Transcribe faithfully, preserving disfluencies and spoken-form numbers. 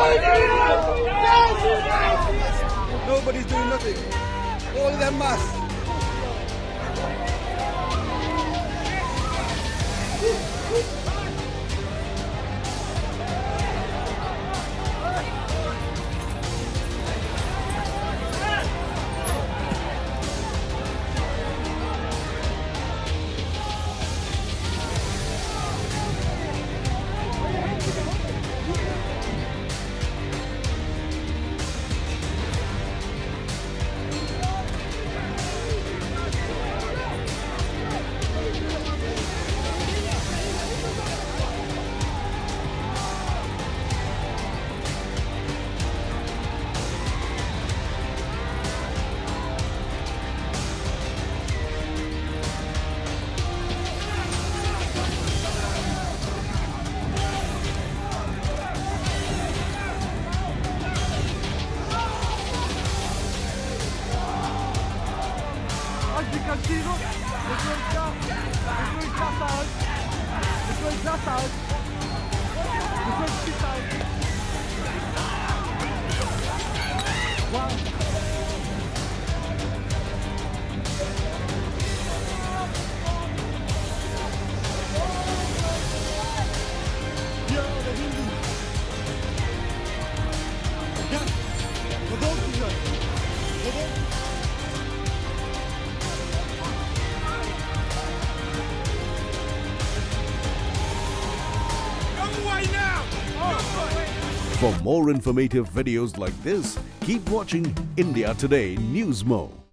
Nobody's doing nothing. All of them mass. As you can see, look, the good stuff, the good stuff out, the good stuff out, the good stuff out. Wow. Yo, the Hindu. Yeah, the dog is there. The dog. For more informative videos like this, keep watching India Today Newsmo.